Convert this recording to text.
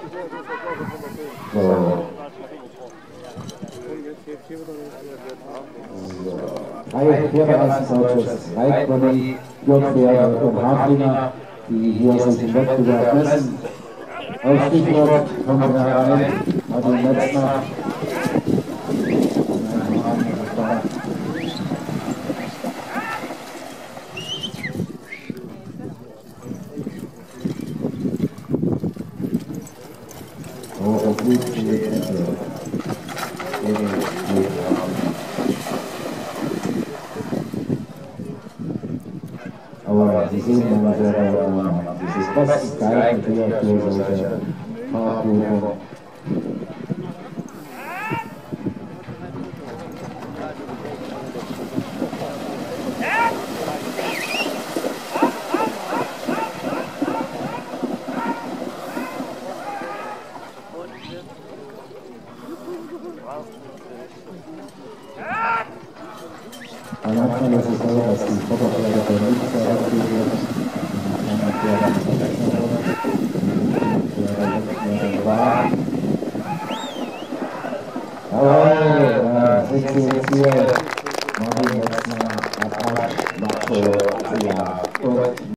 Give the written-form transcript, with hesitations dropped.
So. Drei Pferdereinsdeutsches Reitpony, Jungpferde und Haflinger, die hier sich im Wettbewerb messen. Als Stichwort kommen wir rein, Martin Metzner. Oh, gut, aber Sie sehen ja mal selber, das ist geil für solche Fahrprüfungen. Manchmal ist es so, dass die Futterpferde der Linksseite jawohl, 16 jetzt hier, Martin Metzner, Marco, ja, und